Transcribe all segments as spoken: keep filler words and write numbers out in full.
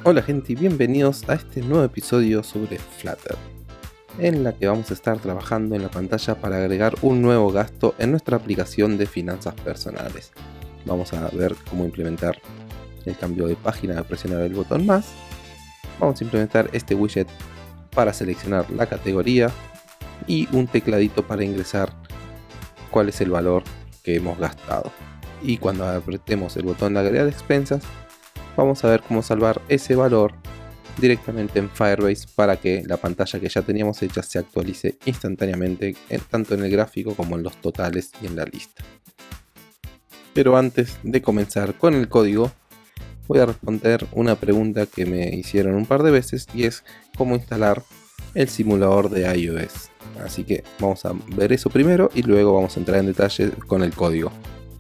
Hola gente y bienvenidos a este nuevo episodio sobre Flutter, en la que vamos a estar trabajando en la pantalla para agregar un nuevo gasto en nuestra aplicación de finanzas personales. Vamos a ver cómo implementar el cambio de página al presionar el botón más. Vamos a implementar este widget para seleccionar la categoría y un tecladito para ingresar cuál es el valor que hemos gastado. Y cuando apretemos el botón de agregar expensas, vamos a ver cómo salvar ese valor directamente en Firebase para que la pantalla que ya teníamos hecha se actualice instantáneamente, tanto en el gráfico como en los totales y en la lista. Pero antes de comenzar con el código, voy a responder una pregunta que me hicieron un par de veces, y es cómo instalar el simulador de iOS. Así que vamos a ver eso primero y luego vamos a entrar en detalle con el código.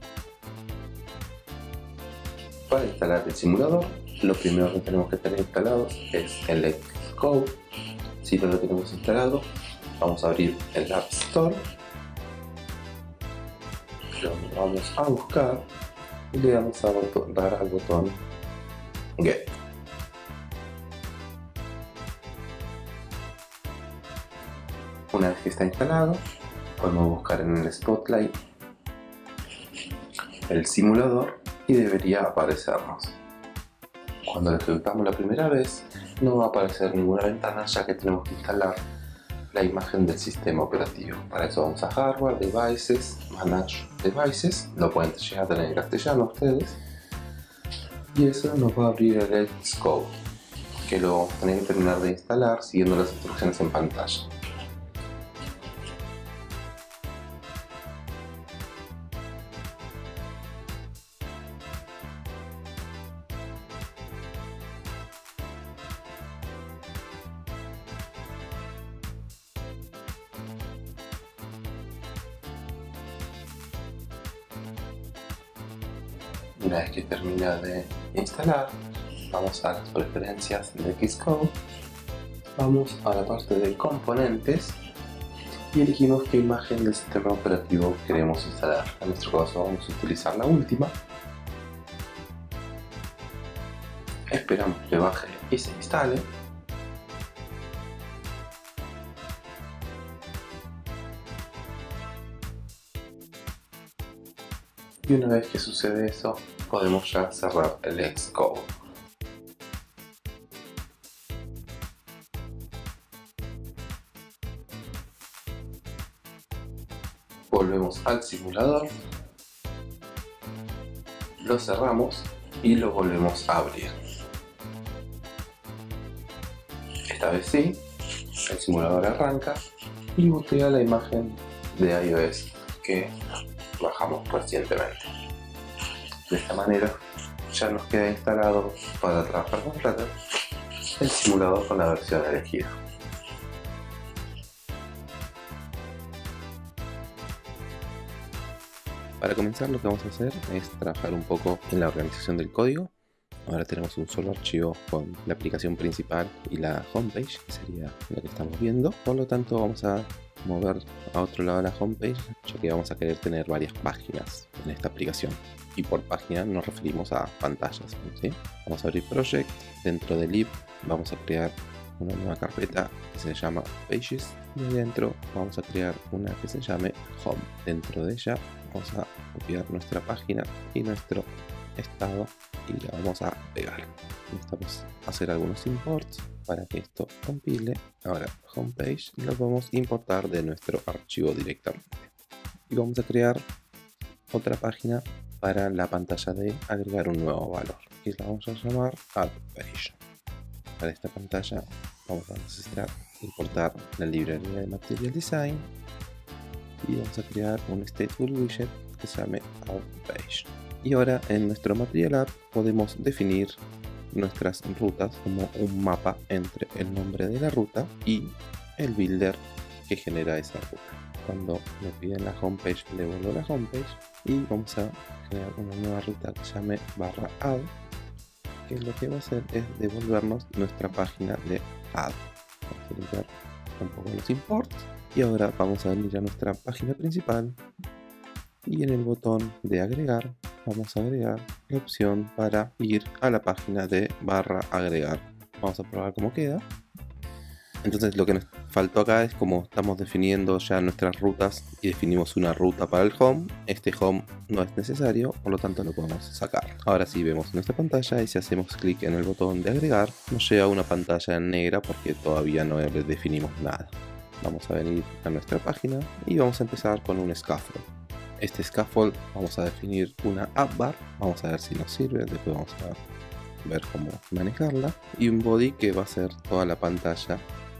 Para instalar el simulador, lo primero que tenemos que tener instalado es el Xcode. Si no lo tenemos instalado, vamos a abrir el App Store, lo vamos a buscar y le vamos a dar al botón Get. Una vez que está instalado, podemos buscar en el Spotlight el simulador y debería aparecernos. Cuando lo ejecutamos la primera vez, no va a aparecer ninguna ventana, ya que tenemos que instalar la imagen del sistema operativo. Para eso vamos a Hardware, Devices, Manage Devices. Lo pueden llegar a tener en castellano ustedes. Y eso nos va a abrir el Xcode, que lo vamos a tener que terminar de instalar siguiendo las instrucciones en pantalla. Una vez que termina de instalar, vamos a las preferencias de Xcode, vamos a la parte de componentes y elegimos qué imagen del sistema operativo queremos instalar. En nuestro caso vamos a utilizar la última. Esperamos que baje y se instale. Y una vez que sucede eso, podemos ya cerrar el Xcode. Volvemos al simulador, lo cerramos y lo volvemos a abrir. Esta vez sí, el simulador arranca y botea la imagen de iOS que bajamos recientemente. De esta manera ya nos queda instalado para trabajar con Flutter el simulador con la versión elegida. Para comenzar, lo que vamos a hacer es trabajar un poco en la organización del código. Ahora tenemos un solo archivo con la aplicación principal y la homepage, que sería lo que estamos viendo. Por lo tanto, vamos a mover a otro lado de la homepage, ya que vamos a querer tener varias páginas en esta aplicación. Y por página nos referimos a pantallas, ¿sí? Vamos a abrir Project. Dentro del lib vamos a crear una nueva carpeta que se llama Pages, y dentro vamos a crear una que se llame Home. Dentro de ella vamos a copiar nuestra página y nuestro estado y la vamos a pegar. Necesitamos hacer algunos imports para que esto compile. Ahora homepage lo podemos importar de nuestro archivo directamente y vamos a crear otra página para la pantalla de agregar un nuevo valor y la vamos a llamar Add Page. Para esta pantalla vamos a necesitar importar la librería de Material Design y vamos a crear un stateful widget que se llame Add Page. Y ahora en nuestro Material App podemos definir nuestras rutas como un mapa entre el nombre de la ruta y el builder que genera esa ruta. Cuando me piden la homepage, le devuelvo la homepage y vamos a crear una nueva ruta que se llame barra add, que lo que va a hacer es devolvernos nuestra página de add. Vamos a limpiar un poco los imports y ahora vamos a venir a nuestra página principal y en el botón de agregar vamos a agregar la opción para ir a la página de barra agregar. Vamos a probar cómo queda. Entonces lo que nos faltó acá es como estamos definiendo ya nuestras rutas y definimos una ruta para el home. Este home no es necesario, por lo tanto lo podemos sacar. Ahora sí vemos nuestra pantalla y si hacemos clic en el botón de agregar nos llega una pantalla negra porque todavía no definimos nada. Vamos a venir a nuestra página y vamos a empezar con un scaffold. Este scaffold vamos a definir una app bar, vamos a ver si nos sirve, después vamos a ver cómo manejarla, y un body que va a ser toda la pantalla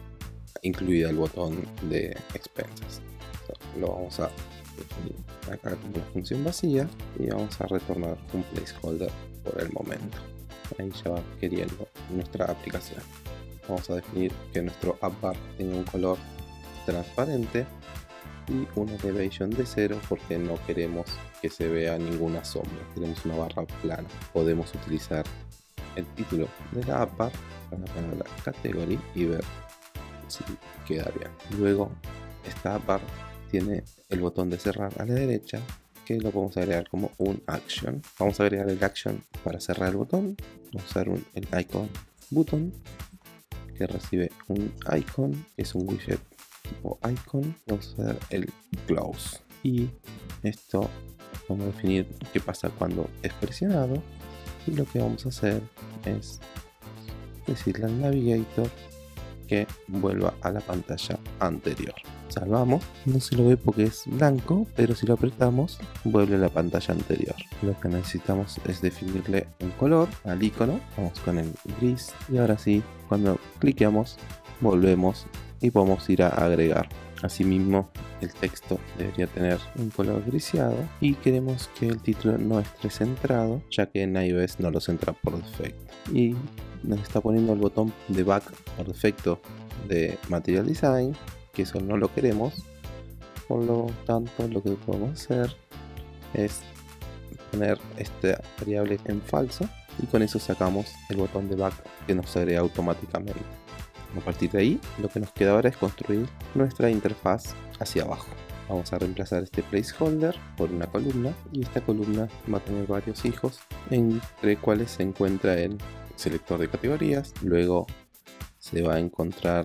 incluida el botón de expenses. Lo vamos a definir acá como una función vacía y vamos a retornar un placeholder por el momento. Ahí ya va queriendo nuestra aplicación. Vamos a definir que nuestro app bar tenga un color transparente y una elevation de cero porque no queremos que se vea ninguna sombra, queremos una barra plana. Podemos utilizar el título de la app bar para poner la category y ver si queda bien. Luego esta app bar tiene el botón de cerrar a la derecha que lo podemos agregar como un action. Vamos a agregar el action para cerrar el botón. Vamos a usar un, el icon button que recibe un icon, que es un widget tipo icon. Vamos a hacer el close y esto vamos a definir qué pasa cuando es presionado, y lo que vamos a hacer es decirle al navigator que vuelva a la pantalla anterior. Salvamos, no se lo ve porque es blanco, pero si lo apretamos vuelve a la pantalla anterior. Lo que necesitamos es definirle un color al icono. Vamos con el gris y ahora sí, cuando cliqueamos volvemos y podemos ir a agregar. Asimismo, el texto debería tener un color griseado y queremos que el título no esté centrado, ya que en iOS no lo centra por defecto. Y nos está poniendo el botón de back por defecto de Material Design, que eso no lo queremos. Por lo tanto, lo que podemos hacer es poner esta variable en falso y con eso sacamos el botón de back que nos agrega automáticamente. A partir de ahí, lo que nos queda ahora es construir nuestra interfaz hacia abajo. Vamos a reemplazar este placeholder por una columna y esta columna va a tener varios hijos entre cuales se encuentra el selector de categorías, luego se va a encontrar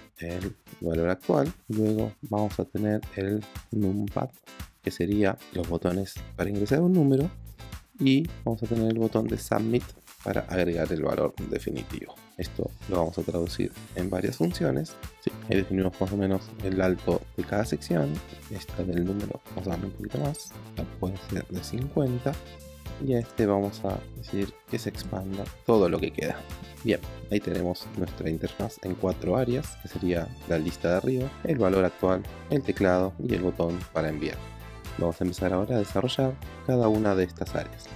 el valor actual, luego vamos a tener el numpad, que sería los botones para ingresar un número, y vamos a tener el botón de submit para agregar el valor definitivo. Esto lo vamos a traducir en varias funciones. Sí, ahí definimos más o menos el alto de cada sección. Esta del número vamos a darle un poquito más, esta puede ser de cincuenta, y a este vamos a decir que se expanda todo lo que queda. Bien, ahí tenemos nuestra interfaz en cuatro áreas, que sería la lista de arriba, el valor actual, el teclado y el botón para enviar. Vamos a empezar ahora a desarrollar cada una de estas áreas.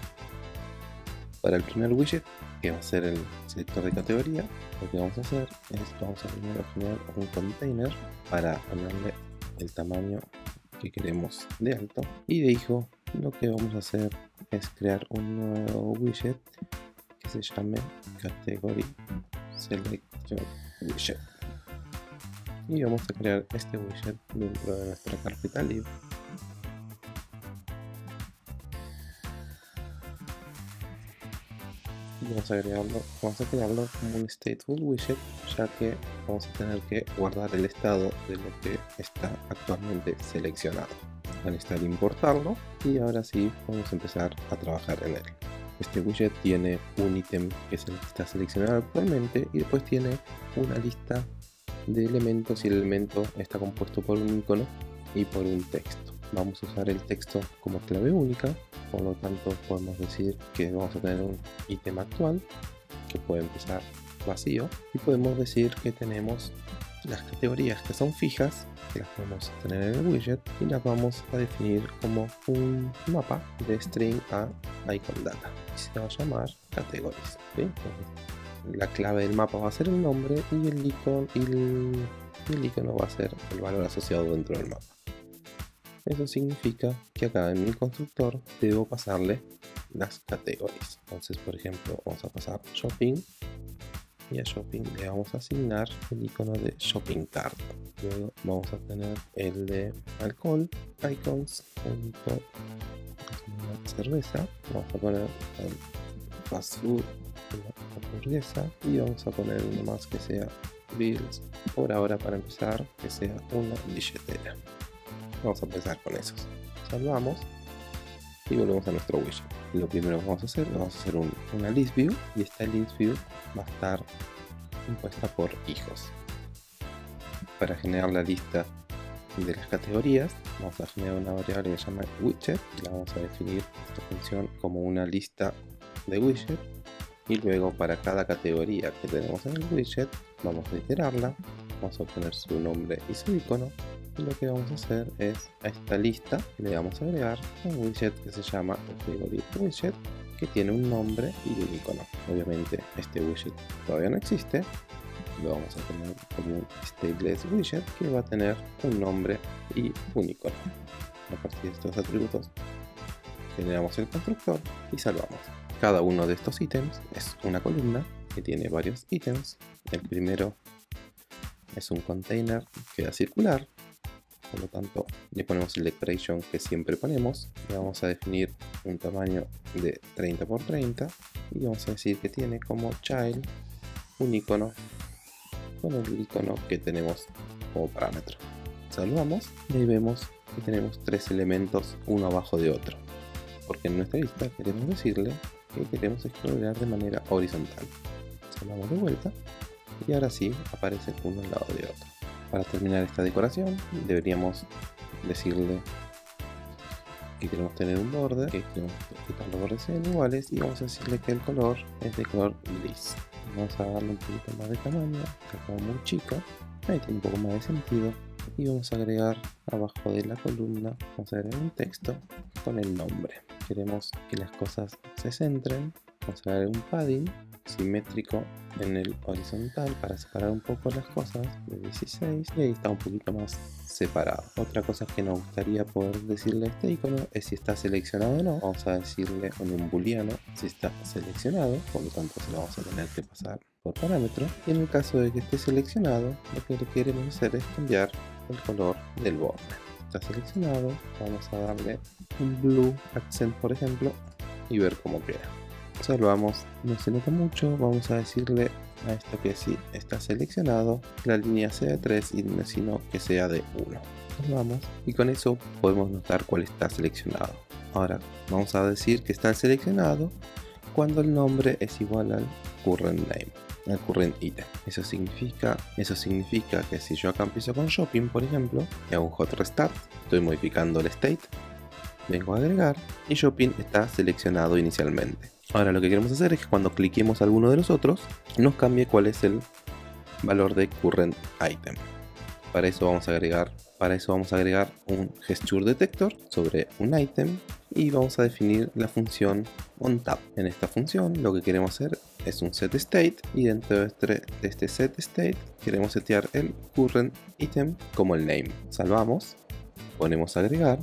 Para el primer widget, que va a ser el selector de categoría, lo que vamos a hacer es vamos a primero generar un container para ponerle el tamaño que queremos de alto, y de hijo lo que vamos a hacer es crear un nuevo widget que se llame category selection widget, y vamos a crear este widget dentro de nuestra carpeta lib. Vamos a agregarlo, vamos a crearlo como un stateful widget, ya que vamos a tener que guardar el estado de lo que está actualmente seleccionado. Van a necesitar importarlo y ahora sí vamos a empezar a trabajar en él. Este widget tiene un ítem que es el que está seleccionado actualmente y después tiene una lista de elementos, y el elemento está compuesto por un icono y por un texto. Vamos a usar el texto como clave única, por lo tanto podemos decir que vamos a tener un ítem actual que puede empezar vacío, y podemos decir que tenemos las categorías que son fijas, que las podemos tener en el widget, y las vamos a definir como un mapa de string a icon data, y se va a llamar categories, ¿sí? La clave del mapa va a ser el nombre y el icono, y el, y el icono va a ser el valor asociado dentro del mapa. Eso significa que acá en mi constructor debo pasarle las categorías. Entonces, por ejemplo, vamos a pasar shopping, y a shopping le vamos a asignar el icono de shopping cart. Luego vamos a tener el de alcohol, icons, punto, cerveza, vamos a poner el fast food, una hamburguesa, y vamos a poner uno más que sea bills, por ahora para empezar, que sea una billetera. Vamos a empezar con esos. Salvamos y volvemos a nuestro widget. Lo primero que vamos a hacer, vamos a hacer un, una list view, y esta list view va a estar compuesta por hijos. Para generar la lista de las categorías, vamos a generar una variable que se llama widget, y la vamos a definir esta función como una lista de widget, y luego para cada categoría que tenemos en el widget vamos a iterarla, vamos a obtener su nombre y su icono, y lo que vamos a hacer es a esta lista le vamos a agregar un widget que se llama category widget, que tiene un nombre y un icono. Obviamente este widget todavía no existe, lo vamos a tener como un stateless widget que va a tener un nombre y un icono. A partir de estos atributos generamos el constructor y salvamos. Cada uno de estos ítems es una columna que tiene varios ítems. El primero es un container que da circular, por lo tanto le ponemos el declaration que siempre ponemos, le vamos a definir un tamaño de treinta por treinta y vamos a decir que tiene como child un icono con el icono que tenemos como parámetro. Salvamos y ahí vemos que tenemos tres elementos uno abajo de otro, porque en nuestra lista queremos decirle que queremos scrollear de manera horizontal. Salvamos de vuelta y ahora sí aparecen uno al lado de otro. Para terminar esta decoración deberíamos decirle que queremos tener un borde, que queremos que todos los bordes sean iguales, y vamos a decirle que el color es de color gris. Vamos a darle un poquito más de tamaño, está como muy chico, ahí tiene un poco más de sentido, y vamos a agregar abajo de la columna, vamos a agregar un texto con el nombre. Queremos que las cosas se centren, vamos a agregar un padding simétrico en el horizontal para separar un poco las cosas de dieciséis, y ahí está un poquito más separado. Otra cosa que nos gustaría poder decirle a este icono es si está seleccionado o no. Vamos a decirle en un booleano si está seleccionado, por lo tanto se lo vamos a tener que pasar por parámetro, y en el caso de que esté seleccionado lo que le queremos hacer es cambiar el color del borde. Está seleccionado, vamos a darle un blue accent por ejemplo y ver cómo queda. Salvamos, no se nota mucho, vamos a decirle a esto que si está seleccionado la línea sea de tres y sino que sea de uno. Salvamos y con eso podemos notar cuál está seleccionado. Ahora vamos a decir que está seleccionado cuando el nombre es igual al current name, al current item. Eso significa, eso significa que si yo acá empiezo con shopping por ejemplo y hago un hot restart, estoy modificando el state, vengo a agregar y shopping está seleccionado inicialmente. Ahora lo que queremos hacer es que cuando cliquemos alguno de los otros nos cambie cuál es el valor de current item. Para eso vamos a agregar, para eso vamos a agregar un gesture detector sobre un item y vamos a definir la función onTap. En esta función lo que queremos hacer es un set state y dentro de este, de este set state queremos setear el current item como el name. Salvamos, ponemos agregar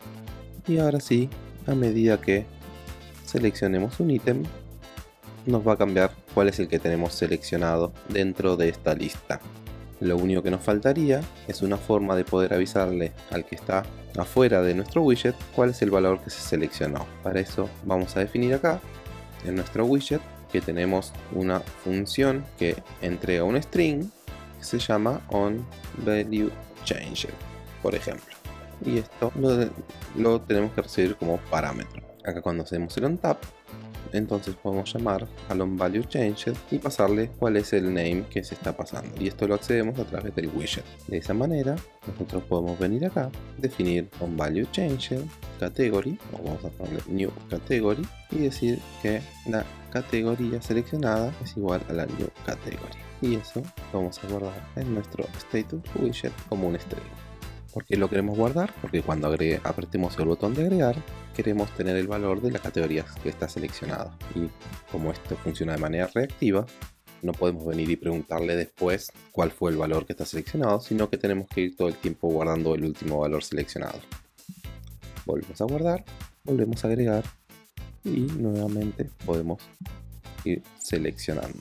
y ahora sí, a medida que seleccionemos un ítem nos va a cambiar cuál es el que tenemos seleccionado dentro de esta lista. Lo único que nos faltaría es una forma de poder avisarle al que está afuera de nuestro widget cuál es el valor que se seleccionó. Para eso vamos a definir acá en nuestro widget que tenemos una función que entrega un string que se llama onValueChanger, por ejemplo, y esto lo, lo tenemos que recibir como parámetro. Acá cuando hacemos el onTap, entonces podemos llamar al onValueChanger y pasarle cuál es el name que se está pasando, y esto lo accedemos a través del widget. De esa manera nosotros podemos venir acá, definir onValueChanger category, o vamos a ponerle new category, y decir que la categoría seleccionada es igual a la new category, y eso lo vamos a guardar en nuestro status widget como un string. ¿Por qué lo queremos guardar? Porque cuando agregue, apretemos el botón de agregar, queremos tener el valor de la categoría que está seleccionada. Y como esto funciona de manera reactiva, no podemos venir y preguntarle después cuál fue el valor que está seleccionado, sino que tenemos que ir todo el tiempo guardando el último valor seleccionado. Volvemos a guardar, volvemos a agregar y nuevamente podemos ir seleccionando.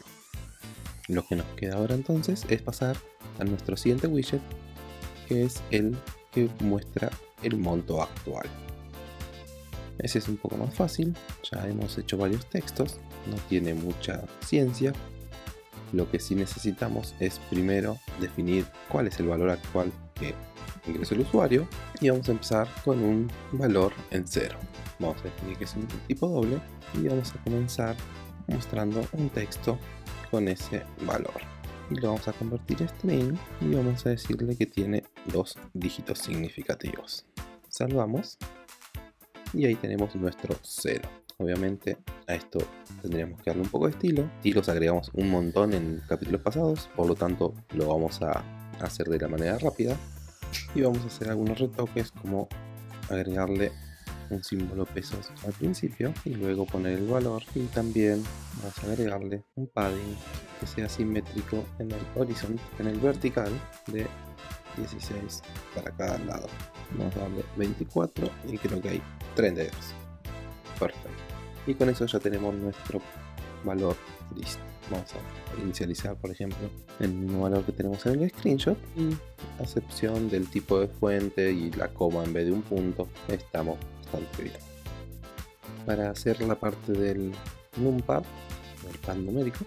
Lo que nos queda ahora entonces es pasar a nuestro siguiente widget, que es el que muestra el monto actual. Ese es un poco más fácil, ya hemos hecho varios textos, no tiene mucha ciencia. Lo que sí necesitamos es primero definir cuál es el valor actual que ingresó el usuario y vamos a empezar con un valor en cero. Vamos a definir que es un tipo doble y vamos a comenzar mostrando un texto con ese valor. Y lo vamos a convertir a string y vamos a decirle que tiene dos dígitos significativos. Salvamos y ahí tenemos nuestro cero. Obviamente a esto tendríamos que darle un poco de estilo. Estilos agregamos un montón en capítulos pasados, por lo tanto lo vamos a hacer de la manera rápida. Y vamos a hacer algunos retoques como agregarle un símbolo pesos al principio y luego poner el valor, y también vamos a agregarle un padding que sea simétrico en el horizonte, en el vertical de dieciséis para cada lado. Vamos a darle veinticuatro y creo que hay treinta y dos. Perfecto. Y con eso ya tenemos nuestro valor listo. Vamos a inicializar, por ejemplo, el mismo valor que tenemos en el screenshot, y a excepción del tipo de fuente y la coma en vez de un punto, estamos bastante bien. Para hacer la parte del numpad, del pad numérico,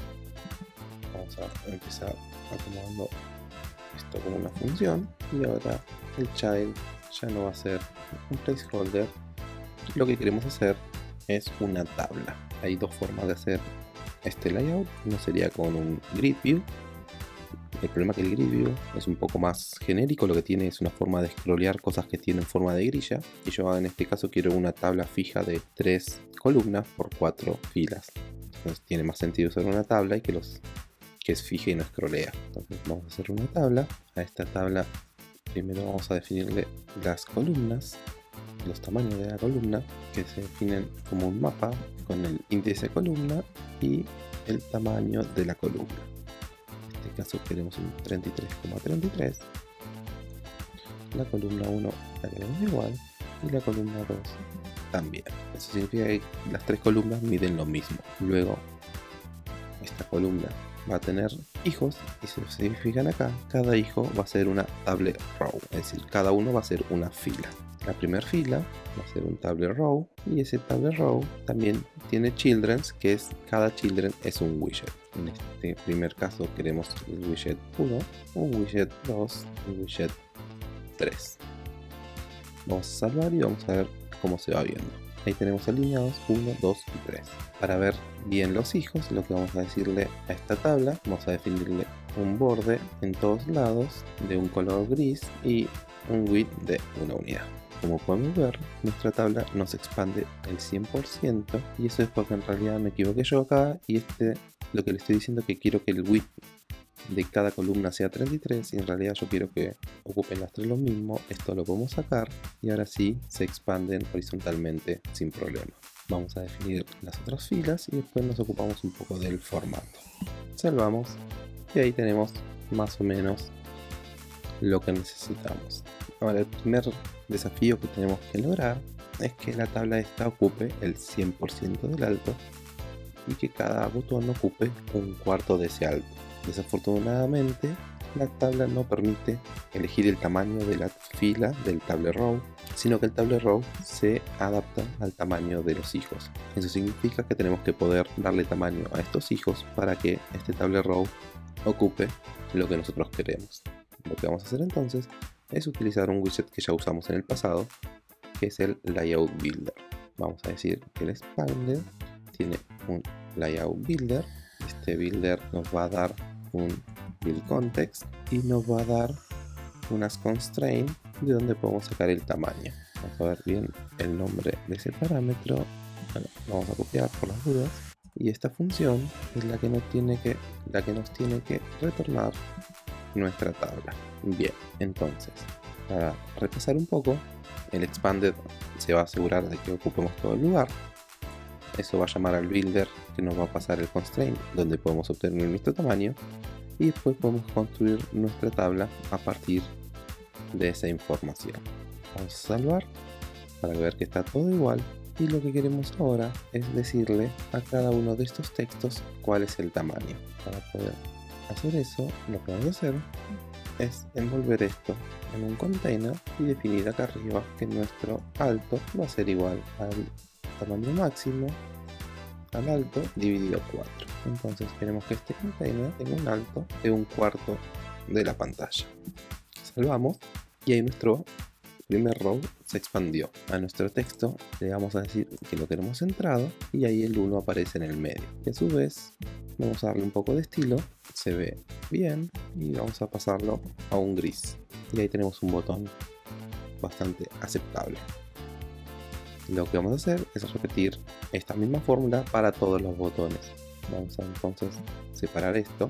vamos a empezar acomodando esto como una función, y ahora el child ya no va a ser un placeholder. Lo que queremos hacer es una tabla. Hay dos formas de hacer este layout. Uno sería con un grid view. El problema es que el grid view es un poco más genérico, lo que tiene es una forma de scrollear cosas que tienen forma de grilla, y yo en este caso quiero una tabla fija de tres columnas por cuatro filas. Entonces tiene más sentido usar una tabla y que, los, que es fija y no scrollea. Entonces vamos a hacer una tabla. A esta tabla primero vamos a definirle las columnas, los tamaños de la columna, que se definen como un mapa con el índice de columna y el tamaño de la columna. En este caso queremos un treinta y tres coma treinta y tres. La columna uno la queremos igual y la columna dos también. Eso significa que las tres columnas miden lo mismo. Luego esta columna va a tener hijos, y si se fijan acá, cada hijo va a ser una table row, es decir, cada uno va a ser una fila. La primera fila va a ser un table row, y ese table row también tiene children, que es cada children es un widget. En este primer caso queremos el widget uno, un widget dos, un widget tres. Vamos a salvar y vamos a ver cómo se va viendo. Ahí tenemos alineados uno, dos y tres. Para ver bien los hijos, lo que vamos a decirle a esta tabla, vamos a definirle un borde en todos lados de un color gris y un width de una unidad. Como podemos ver, nuestra tabla no se expande el cien por ciento, y eso es porque en realidad me equivoqué yo acá, y este lo que le estoy diciendo es que quiero que el width de cada columna sea treinta y tres, y en realidad yo quiero que ocupen las tres lo mismo. Esto lo podemos sacar y ahora sí se expanden horizontalmente sin problema. Vamos a definir las otras filas y después nos ocupamos un poco del formato. Salvamos y ahí tenemos más o menos lo que necesitamos. Ahora, el primer desafío que tenemos que lograr es que la tabla esta ocupe el cien por ciento del alto y que cada botón ocupe un cuarto de ese alto. Desafortunadamente, la tabla no permite elegir el tamaño de la fila del table row, sino que el table row se adapta al tamaño de los hijos. Eso significa que tenemos que poder darle tamaño a estos hijos para que este table row ocupe lo que nosotros queremos. Lo que vamos a hacer entonces es utilizar un widget que ya usamos en el pasado, que es el Layout Builder. Vamos a decir que el Expander tiene un Layout Builder. Este builder nos va a dar un build context y nos va a dar unas constraints de donde podemos sacar el tamaño. Vamos a ver bien el nombre de ese parámetro. Bueno, lo vamos a copiar por las dudas, y esta función es la que nos tiene que, la que nos tiene que retornar nuestra tabla. Bien, entonces para repasar un poco, el expanded se va a asegurar de que ocupemos todo el lugar. Eso va a llamar al builder, que nos va a pasar el constraint donde podemos obtener nuestro tamaño, y después podemos construir nuestra tabla a partir de esa información. Vamos a salvar para ver que está todo igual, y lo que queremos ahora es decirle a cada uno de estos textos cuál es el tamaño. Para poder hacer eso, lo que vamos a hacer es envolver esto en un container y definir acá arriba que nuestro alto va a ser igual al tamaño máximo al alto dividido cuatro. Entonces queremos que este container tenga un alto de un cuarto de la pantalla. Salvamos y ahí nuestro primer row se expandió. A nuestro texto le vamos a decir que lo queremos centrado y ahí el uno aparece en el medio. Y a su vez vamos a darle un poco de estilo, se ve bien y vamos a pasarlo a un gris. Y ahí tenemos un botón bastante aceptable. Lo que vamos a hacer es repetir esta misma fórmula para todos los botones. Vamos a entonces separar esto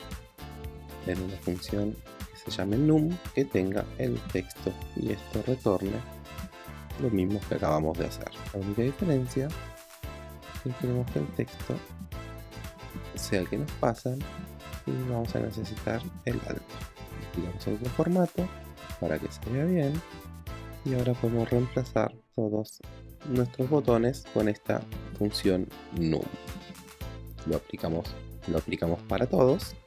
en una función que se llame num, que tenga el texto y esto retorne lo mismo que acabamos de hacer. La única diferencia es que queremos que el texto sea el que nos pasan y vamos a necesitar el alto. Aplicamos otro formato para que se vea bien y ahora podemos reemplazar todos nuestros botones con esta función num. Lo aplicamos, lo aplicamos para todos,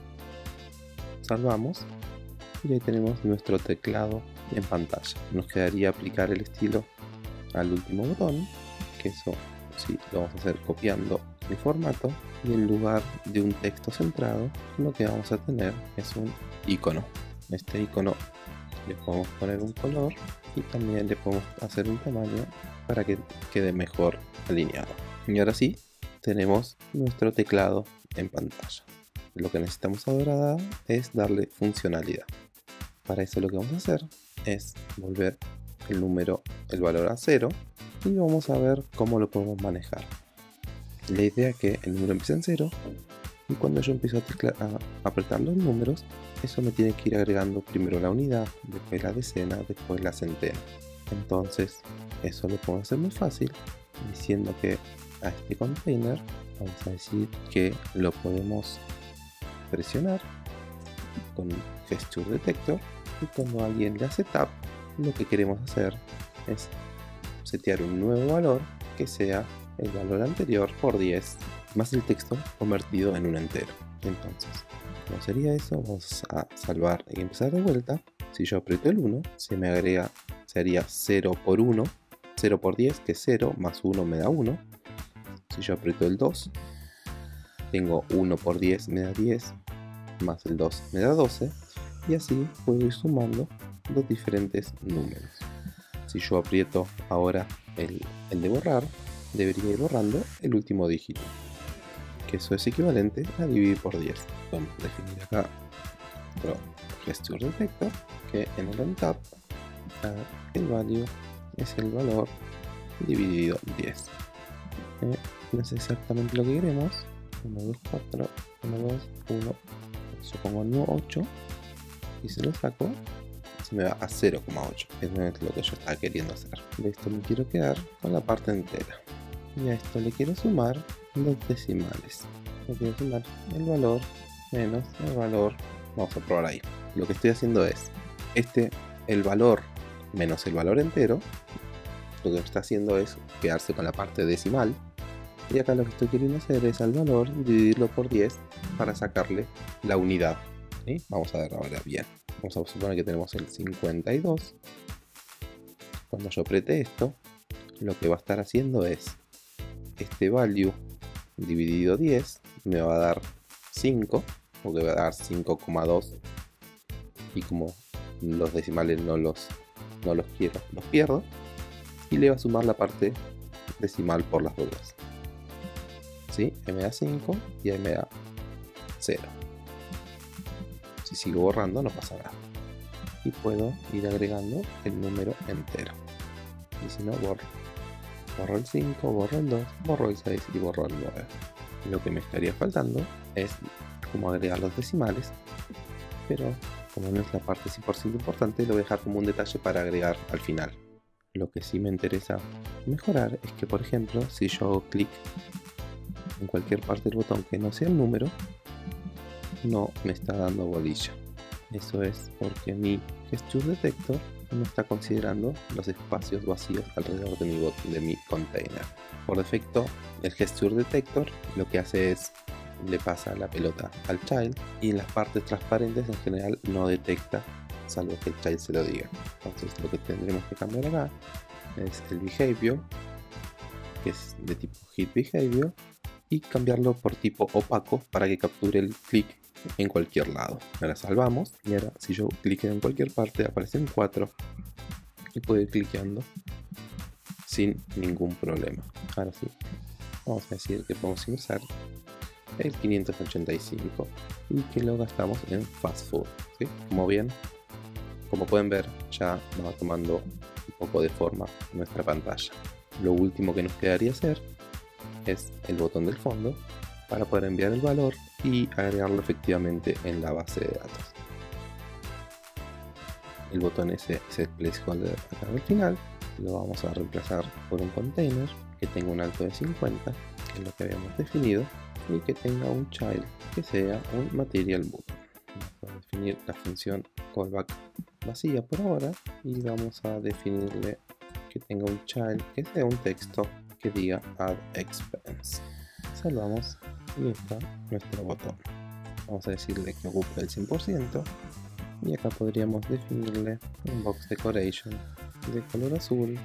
salvamos y ahí tenemos nuestro teclado en pantalla. Nos quedaría aplicar el estilo al último botón, que eso sí lo vamos a hacer copiando el formato, y en lugar de un texto centrado lo que vamos a tener es un icono. Este icono le podemos poner un color y también le podemos hacer un tamaño para que quede mejor alineado. Y ahora sí tenemos nuestro teclado en pantalla. Lo que necesitamos ahora es darle funcionalidad. Para eso lo que vamos a hacer es volver el número, el valor a cero, y vamos a ver cómo lo podemos manejar. La idea es que el número empiece en cero y cuando yo empiezo a, tecla, a apretar los números, eso me tiene que ir agregando primero la unidad, después la decena, después la centena. Entonces eso lo podemos hacer muy fácil diciendo que a este container vamos a decir que lo podemos presionar con gesture detector, y cuando alguien le hace tap, lo que queremos hacer es setear un nuevo valor que sea el valor anterior por diez más el texto convertido en un entero. Entonces, ¿cómo sería eso? Vamos a salvar y empezar de vuelta. Si yo aprieto el uno, se me agrega, sería cero por uno, cero por diez, que es cero, más uno me da uno. Si yo aprieto el dos, tengo uno por diez me da diez, más el dos me da doce, y así puedo ir sumando los diferentes números. Si yo aprieto ahora el, el de borrar, debería ir borrando el último dígito, que eso es equivalente a dividir por diez. Vamos a definir acá otro gesture detector, que en el untap el value es el valor dividido diez. Eh, no es exactamente lo que queremos. uno, dos, cuatro, uno, dos, uno, supongo no ocho, y se lo saco, se me va a cero coma ocho, que no es lo que yo estaba queriendo hacer. De esto me quiero quedar con la parte entera, y a esto le quiero sumar los decimales. Le quiero sumar el valor menos el valor. Vamos a probar ahí. Lo que estoy haciendo es este, el valor menos el valor entero, lo que está haciendo es quedarse con la parte decimal, y acá lo que estoy queriendo hacer es al valor dividirlo por diez para sacarle la unidad. ¿Sí? Vamos a ver ahora bien. Vamos a suponer que tenemos el cincuenta y dos. Cuando yo apriete esto, lo que va a estar haciendo es este value dividido diez me va a dar cinco, porque va a dar cinco coma dos, y como los decimales no los, no los quiero, los pierdo, y le va a sumar la parte decimal por las dudas. ¿Sí? Ahí me da cinco y ahí me da cero. Si sigo borrando no pasa nada, y puedo ir agregando el número entero, y si no borro borro el cinco, borro el dos, borro el seis y borro el nueve. Lo que me estaría faltando es cómo agregar los decimales, pero como no es la parte cien por ciento importante, lo voy a dejar como un detalle para agregar al final. Lo que sí me interesa mejorar es que, por ejemplo, si yo hago clic en cualquier parte del botón que no sea el número, no me está dando bolilla. Eso es porque mi gesture detector no está considerando los espacios vacíos alrededor de mi, bot de mi container. Por defecto, el gesture detector lo que hace es le pasa la pelota al child, y en las partes transparentes en general no detecta, salvo que el child se lo diga. Entonces lo que tendremos que cambiar acá es el behavior, que es de tipo hit behavior, y cambiarlo por tipo opaco para que capture el clic en cualquier lado. Ahora salvamos, y ahora si yo cliqueo en cualquier parte aparecen cuatro y puedo ir cliqueando sin ningún problema. Ahora sí, vamos a decir que podemos ingresar el quinientos ochenta y cinco y que lo gastamos en fast food, ¿sí? Como bien, como pueden ver, ya va tomando un poco de forma nuestra pantalla. Lo último que nos quedaría hacer es el botón del fondo para poder enviar el valor y agregarlo efectivamente en la base de datos. El botón ese es el placeholder acá al final. Lo vamos a reemplazar por un container que tenga un alto de cincuenta, que es lo que habíamos definido, y que tenga un child que sea un material button. Vamos a definir la función callback vacía por ahora y vamos a definirle que tenga un child que sea un texto que diga add expense. Salvamos y está nuestro botón. Vamos a decirle que ocupe el cien por ciento y acá podríamos definirle un box decoration de color azul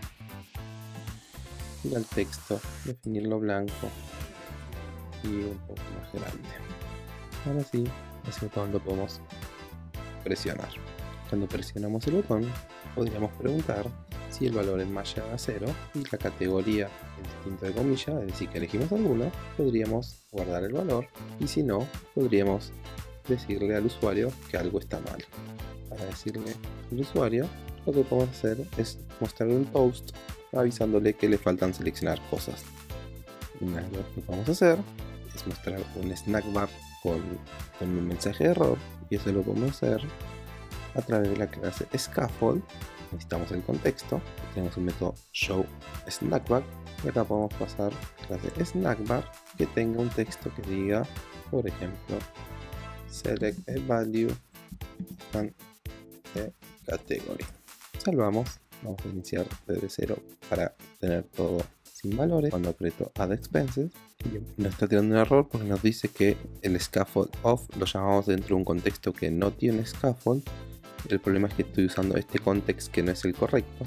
y al texto definirlo blanco y un poco más grande. Ahora sí, ese botón lo podemos presionar. Cuando presionamos el botón podríamos preguntar si el valor en más llega a cero y la categoría en distinto de comillas, es decir que elegimos alguno, podríamos guardar el valor, y si no, podríamos decirle al usuario que algo está mal. Para decirle al usuario, lo que podemos hacer es mostrarle un post avisándole que le faltan seleccionar cosas. Una de lo que podemos hacer es mostrar un snack bar con, con un mensaje de error, y eso lo podemos hacer a través de la clase scaffold. Necesitamos el contexto, tenemos un método show snackbar y acá podemos pasar clase snackbar que tenga un texto que diga, por ejemplo, select a value and the category. Salvamos, vamos a iniciar desde cero para tener todo sin valores. Cuando aprieto add expenses nos está tirando un error porque nos dice que el scaffold off lo llamamos dentro de un contexto que no tiene scaffold. El problema es que estoy usando este context que no es el correcto.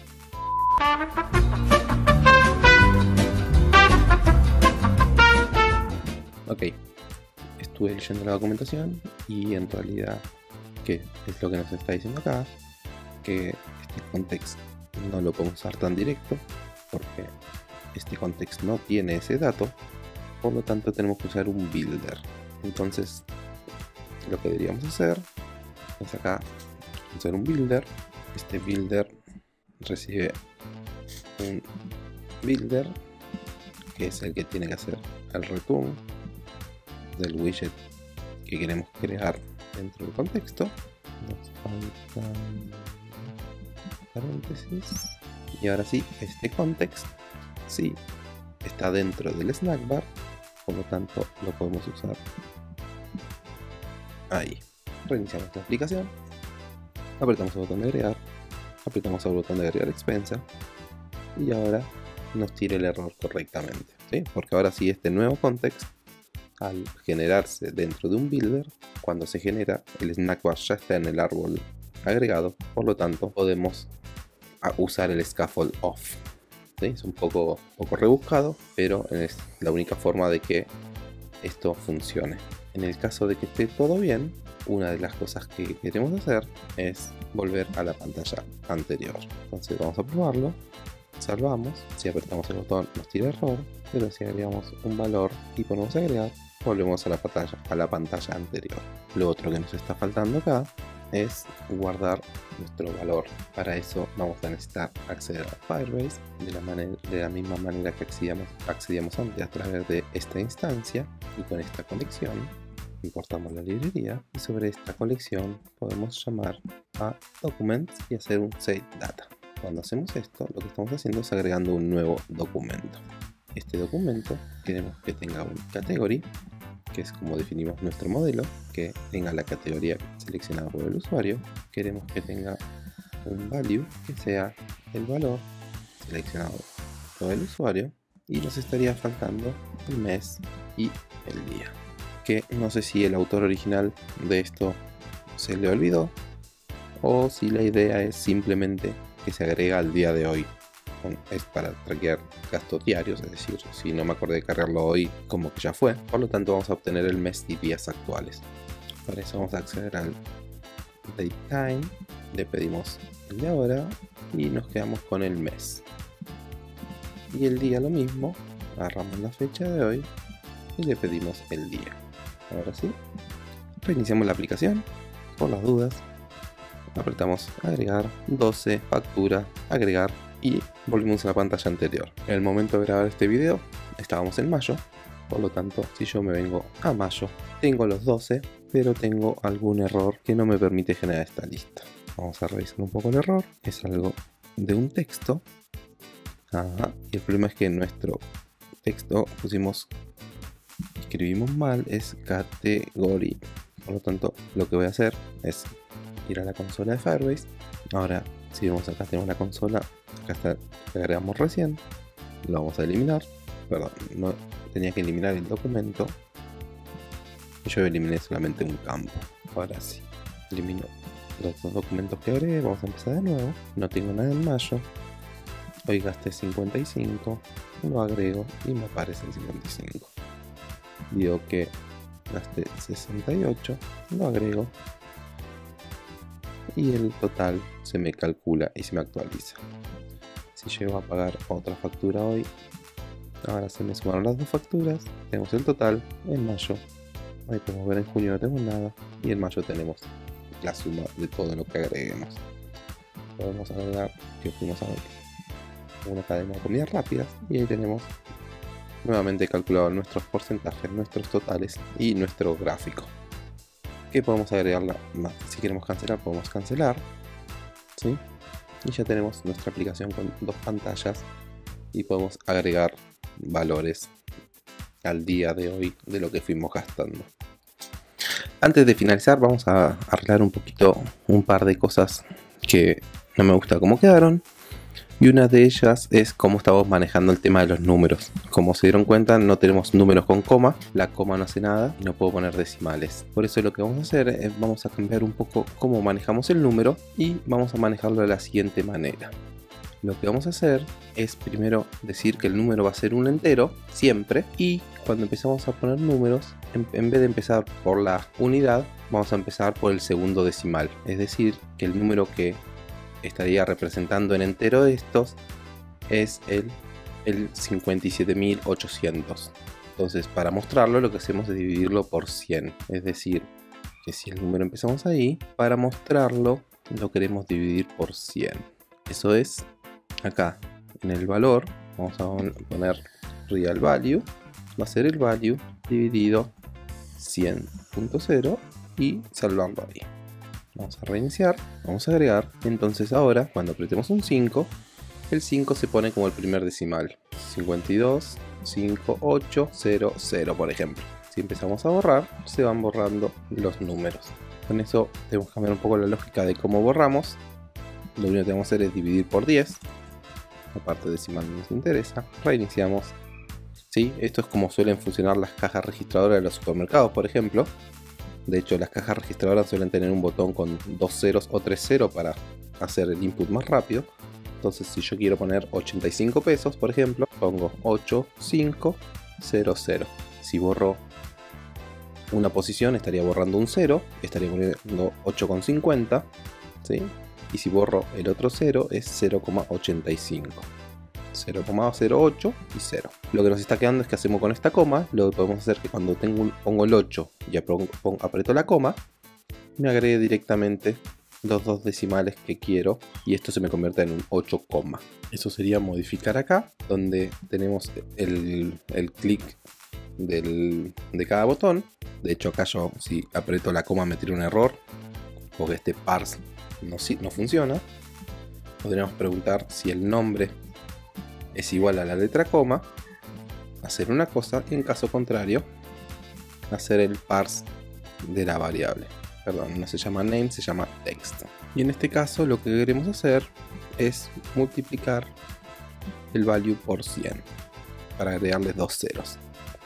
Ok, estuve leyendo la documentación y en realidad, ¿qué es lo que nos está diciendo acá? Que este context no lo podemos usar tan directo porque este context no tiene ese dato, por lo tanto tenemos que usar un builder. Entonces lo que deberíamos hacer es acá usar un builder. Este builder recibe un builder que es el que tiene que hacer el return del widget que queremos crear dentro del contexto. Nos faltan paréntesis y ahora sí, este context sí está dentro del snack bar, por lo tanto lo podemos usar ahí. Reiniciamos la aplicación, apretamos el botón de agregar, apretamos el botón de agregar expensa y ahora nos tira el error correctamente, ¿sí? Porque ahora sí este nuevo context, al generarse dentro de un builder, cuando se genera el snack bar ya está en el árbol agregado, por lo tanto podemos usar el scaffold off, ¿sí? Es un poco, poco rebuscado, pero es la única forma de que esto funcione. En el caso de que esté todo bien, una de las cosas que queremos hacer es volver a la pantalla anterior. Entonces vamos a probarlo, salvamos, si apretamos el botón nos tira error, pero si agregamos un valor y ponemos agregar, volvemos a la pantalla, a la pantalla anterior. Lo otro que nos está faltando acá es guardar nuestro valor. Para eso vamos a necesitar acceder a Firebase de la, manera, de la misma manera que accedíamos, accedíamos antes, a través de esta instancia, y con esta colección importamos la librería y sobre esta colección podemos llamar a documents y hacer un save data. Cuando hacemos esto, lo que estamos haciendo es agregando un nuevo documento. Este documento queremos que tenga un category, que es como definimos nuestro modelo, que tenga la categoría seleccionada por el usuario. Queremos que tenga un value, que sea el valor seleccionado por el usuario, y nos estaría faltando el mes y el día. que no sé si el autor original de esto se le olvidó o si la idea es simplemente que se agrega al día de hoy. Es para traquear gastos diarios, es decir, si no me acordé de cargarlo hoy, como que ya fue. Por lo tanto vamos a obtener el mes y días actuales. Para eso vamos a acceder al date time, le pedimos el de ahora y nos quedamos con el mes. Y el día lo mismo, agarramos la fecha de hoy y le pedimos el día. Ahora sí, reiniciamos la aplicación, por las dudas, apretamos agregar, doce, factura, agregar y volvimos a la pantalla anterior. En el momento de grabar este video estábamos en mayo, por lo tanto si yo me vengo a mayo tengo los doce, pero tengo algún error que no me permite generar esta lista. Vamos a revisar un poco el error, es algo de un texto. Ajá. Y el problema es que en nuestro texto pusimos, escribimos mal, es category. Por lo tanto lo que voy a hacer es ir a la consola de Firebase. Ahora si vemos acá tenemos la consola, acá está, que agregamos recién, lo vamos a eliminar. Perdón, no tenía que eliminar el documento. Yo eliminé solamente un campo. Ahora sí, elimino los dos documentos que agregué. Vamos a empezar de nuevo. No tengo nada en mayo. Hoy gasté cincuenta y cinco. Lo agrego y me aparecen cincuenta y cinco. Digo que gasté sesenta y ocho. Lo agrego. Y el total se me calcula y se me actualiza. Si llego a pagar otra factura hoy, ahora se me sumaron las dos facturas. Tenemos el total en mayo. Ahí podemos ver en junio no tenemos nada. Y en mayo tenemos la suma de todo lo que agreguemos. Podemos agregar que fuimos a una cadena de comidas rápidas. Y ahí tenemos nuevamente calculado nuestros porcentajes, nuestros totales y nuestro gráfico. Que podemos agregarla más. Si queremos cancelar, podemos cancelar. ¿Sí? Y ya tenemos nuestra aplicación con dos pantallas. Y podemos agregar valores al día de hoy de lo que fuimos gastando. Antes de finalizar vamos a arreglar un poquito un par de cosas que no me gusta cómo quedaron, y una de ellas es cómo estamos manejando el tema de los números. Como se dieron cuenta, no tenemos números con coma, la coma no hace nada y no puedo poner decimales. Por eso lo que vamos a hacer es vamos a cambiar un poco cómo manejamos el número y vamos a manejarlo de la siguiente manera. Lo que vamos a hacer es primero decir que el número va a ser un entero siempre, y cuando empezamos a poner números, en, en vez de empezar por la unidad, vamos a empezar por el segundo decimal. Es decir, que el número que estaría representando en entero de estos es el, el cincuenta y siete mil ochocientos. Entonces, para mostrarlo, lo que hacemos es dividirlo por cien. Es decir, que si el número empezamos ahí, para mostrarlo lo queremos dividir por cien. Eso es acá en el valor. Vamos a poner real value, va a ser el value dividido cien punto cero y salvarlo ahí. Vamos a reiniciar, vamos a agregar. Entonces ahora cuando apretemos un cinco, el cinco se pone como el primer decimal, cincuenta y dos mil cincuenta y ocho cero cero por ejemplo. Si empezamos a borrar, se van borrando los números. Con eso tenemos que cambiar un poco la lógica de cómo borramos. Lo único que tenemos que hacer es dividir por diez. La parte decimal no nos interesa. Reiniciamos. ¿Sí? Esto es como suelen funcionar las cajas registradoras de los supermercados, por ejemplo. De hecho, las cajas registradoras suelen tener un botón con dos ceros o tres ceros para hacer el input más rápido. Entonces, si yo quiero poner ochenta y cinco pesos, por ejemplo, pongo ocho cinco cero cero. Si borro una posición, estaría borrando un cero, estaría poniendo ocho coma cincuenta. ¿Sí? Y si borro el otro cero es cero coma ochenta y cinco, cero coma cero ocho y cero. Lo que nos está quedando es que hacemos con esta coma. Lo que podemos hacer es que cuando tengo un, pongo el ocho y aprieto la coma, me agregue directamente los dos decimales que quiero y esto se me convierte en un ocho, eso sería modificar acá, donde tenemos el, el clic del, de cada botón. De hecho acá yo si aprieto la coma me tira un error porque este parse No, no funciona. Podríamos preguntar si el nombre es igual a la letra coma, hacer una cosa, y en caso contrario hacer el parse de la variable. Perdón, no se llama name, se llama text. Y en este caso lo que queremos hacer es multiplicar el value por cien para agregarle dos ceros.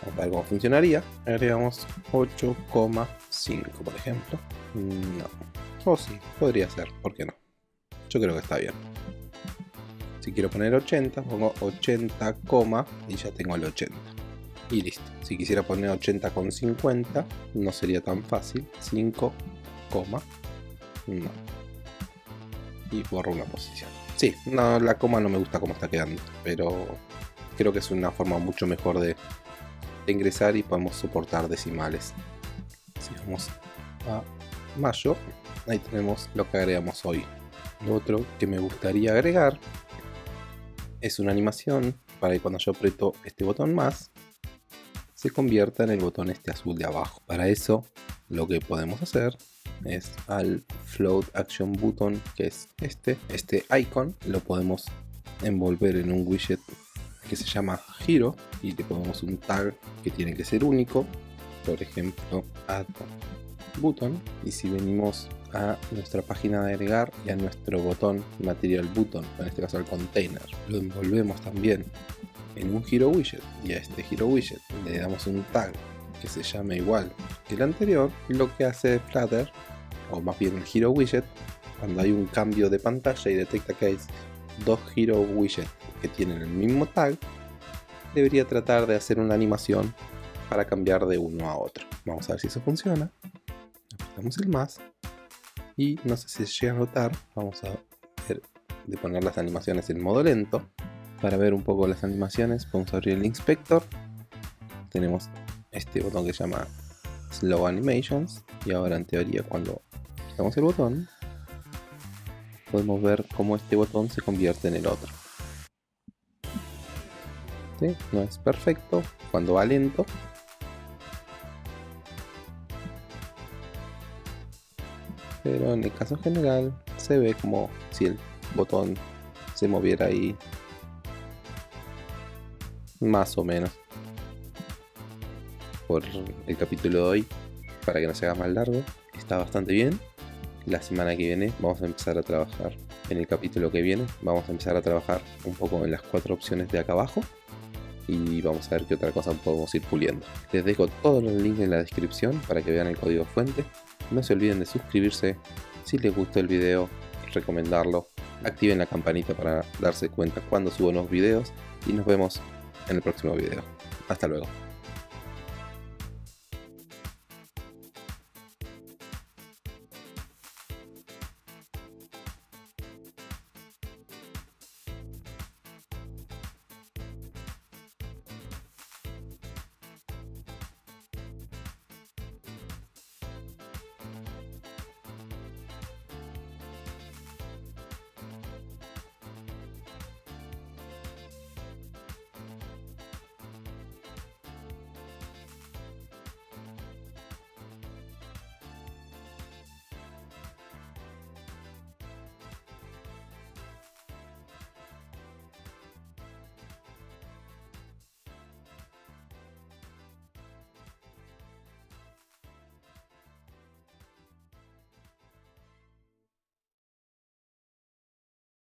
Vamos a ver cómo funcionaría. Agregamos ocho coma cinco, por ejemplo. No. O sí, podría ser, ¿por qué no? Yo creo que está bien. Si quiero poner ochenta, pongo ochenta, y ya tengo el ochenta. Y listo. Si quisiera poner ochenta con cincuenta, no sería tan fácil. cinco, no. Y borro una posición. Sí, no, la coma no me gusta cómo está quedando, pero creo que es una forma mucho mejor de, de ingresar y podemos soportar decimales. Si vamos a mayo, ahí tenemos lo que agregamos hoy. Lo otro que me gustaría agregar es una animación para que cuando yo aprieto este botón más, se convierta en el botón este azul de abajo. Para eso, lo que podemos hacer es al float action button, que es este, este icon, lo podemos envolver en un widget que se llama Hero y le ponemos un tag que tiene que ser único, por ejemplo add button, y si venimos a nuestra página de agregar y a nuestro botón material button, en este caso al container, lo envolvemos también en un Hero widget y a este Hero widget le damos un tag que se llame igual que el anterior, lo que hace Flutter, o más bien el Hero widget, cuando hay un cambio de pantalla y detecta que hay dos Hero widgets que tienen el mismo tag, debería tratar de hacer una animación para cambiar de uno a otro. Vamos a ver si eso funciona. Apretamos el más y no sé si se llega a notar, vamos a ver de poner las animaciones en modo lento. Para ver un poco las animaciones vamos a abrir el inspector. Tenemos este botón que se llama Slow Animations y ahora en teoría cuando quitamos el botón podemos ver cómo este botón se convierte en el otro. ¿Sí? No es perfecto cuando va lento, pero en el caso general se ve como si el botón se moviera ahí más o menos. Por el capítulo de hoy, para que no se haga más largo, está bastante bien. La semana que viene vamos a empezar a trabajar, en el capítulo que viene vamos a empezar a trabajar un poco en las cuatro opciones de acá abajo y vamos a ver qué otra cosa podemos ir puliendo. Les dejo todos los links en la descripción para que vean el código fuente. No se olviden de suscribirse, si les gustó el video, recomendarlo, activen la campanita para darse cuenta cuando subo nuevos videos y nos vemos en el próximo video. Hasta luego.